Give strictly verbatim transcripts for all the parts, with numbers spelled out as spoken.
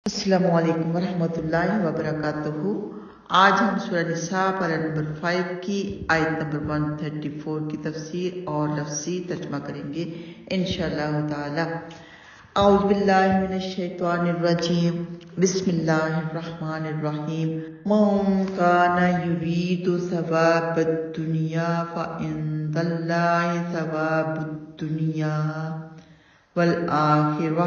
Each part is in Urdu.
السلام علیکم ورحمۃ اللہ وبرکاتہ۔ آج ہم سورہ نساء پارہ نمبر پانچ کی آیت نمبر ایک سو چوتیس کی تفسیر اور لفظی ترجمہ کریں گے انشاءاللہ تعالی۔ اعوذ باللہ من الشیطان الرجیم، بسم اللہ الرحمن الرحیم۔ من کان یرید ثواب الدنیا فعند اللہ ثواب الدنیا والآخرہ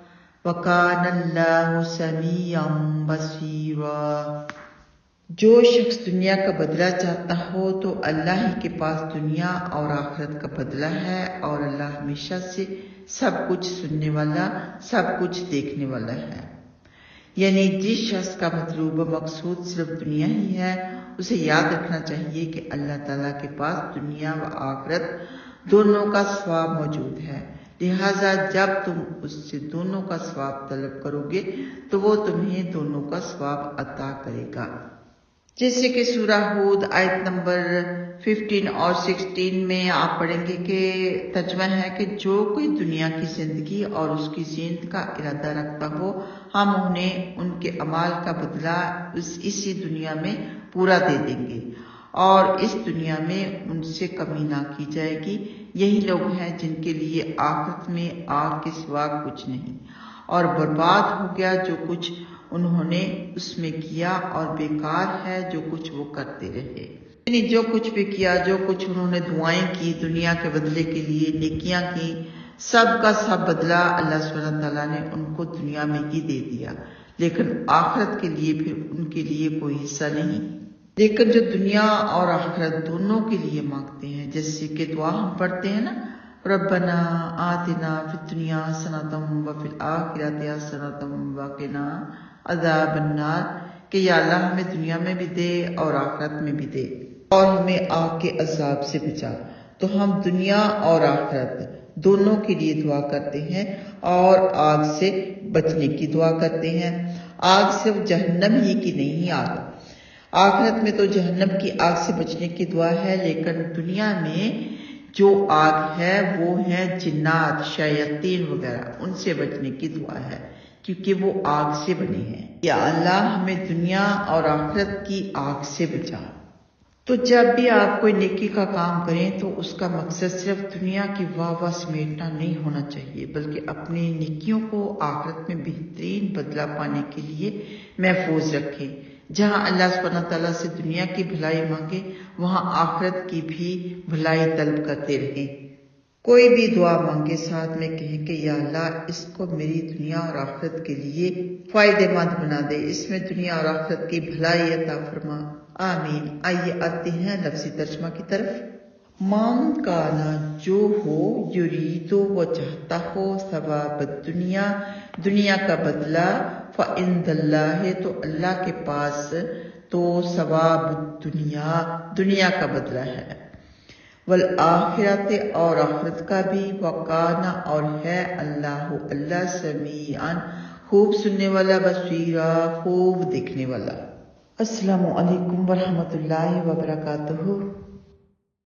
وَكَانَ اللَّهُ سَمِيعًا بَصِيرًا۔ جو شخص دنیا کا بدلہ چاہتا ہو تو اللہ ہی کے پاس دنیا اور آخرت کا بدلہ ہے، اور اللہ ہمیشہ سے سب کچھ سننے والا، سب کچھ دیکھنے والا ہے۔ یعنی جس شخص کا مطلوب و مقصود صرف دنیا ہی ہے، اسے یاد رکھنا چاہیے کہ اللہ تعالیٰ کے پاس دنیا و آخرت دونوں کا ثواب موجود ہے، لہٰذا جب تم اس سے دونوں کا ثواب طلب کرو گے تو وہ تمہیں دونوں کا ثواب عطا کرے گا۔ جیسے کہ سورہ ہود آیت نمبر پندرہ اور سولہ میں آپ پڑھیں گے کہ ترجمہ ہے کہ جو کوئی دنیا کی زندگی اور اس کی زینت کا ارادہ رکھتا ہو، ہم انہیں ان کے اعمال کا بدلہ اس اسی دنیا میں پورا دے دیں گے اور اس دنیا میں ان سے کمی نہ کی جائے گی۔ یہی لوگ ہیں جن کے لیے آخرت میں آگ کے سوا کچھ نہیں، اور برباد ہو گیا جو کچھ انہوں نے اس میں کیا، اور بیکار ہے جو کچھ وہ کرتے رہے۔ یعنی جو کچھ بھی کیا، جو کچھ انہوں نے دعائیں کی دنیا کے بدلے کے لیے، نیکیاں کی، سب کا سب بدلہ اللہ سبحانہ تعالیٰ نے ان کو دنیا میں ہی دے دیا، لیکن آخرت کے لیے پھر ان کے لیے کوئی حصہ نہیں۔ لیکن جو دنیا اور آخرت دونوں کے لیے مانگتے ہیں، جیسے کہ دعا ہم پڑھتے ہیں نا، ربنا آتنا فی الدنیا حسنۃ وفی الآخرۃ حسنۃ وقنا عذاب النار، کہ یا اللہ ہمیں دنیا میں بھی دے اور آخرت میں بھی دے اور ہمیں آگ کے عذاب سے بچا۔ تو ہم دنیا اور آخرت دونوں کے لیے دعا کرتے ہیں اور آگ سے بچنے کی دعا کرتے ہیں۔ آگ صرف جہنم ہی کی نہیں، آگ آخرت میں تو جہنم کی آگ سے بچنے کی دعا ہے، لیکن دنیا میں جو آگ ہے وہ ہے جنات، شیاطین وغیرہ، ان سے بچنے کی دعا ہے کیونکہ وہ آگ سے بنے ہیں۔ یا اللہ ہمیں دنیا اور آخرت کی آگ سے بچا۔ تو جب بھی آپ کوئی نیکی کا کام کریں تو اس کا مقصد صرف دنیا کی واہ واہ سمیٹنا نہیں ہونا چاہیے، بلکہ اپنی نیکیوں کو آخرت میں بہترین بدلہ پانے کے لیے محفوظ رکھیں۔ جہاں اللہ سبحانہ تعالیٰ سے دنیا کی بھلائی مانگے، وہاں آخرت کی بھی بھلائی طلب کرتے رہیں۔ کوئی بھی دعا مانگے ساتھ میں کہیں کہ یا اللہ اس کو میری دنیا اور آخرت کے لیے فائدہ مند بنا دے، اس میں دنیا اور آخرت کی بھلائی عطا فرما، آمین۔ آئیے آتے ہیں لفظی ترجمہ کی طرف۔ من کانا جو ہو، یریدو وہ چاہتا ہو، ثواب الدنیا دنیا کا بدلہ، فعند اللہ تو اللہ کے پاس تو ثواب الدنیا دنیا کا بدلہ ہے، والآخرت اور آخرت کا بھی، وکانا اور ہے اللہ اللہ سمیعاً خوب سننے والا، بصیرا خوب دیکھنے والا۔ السلام علیکم ورحمۃ اللہ وبرکاتہ۔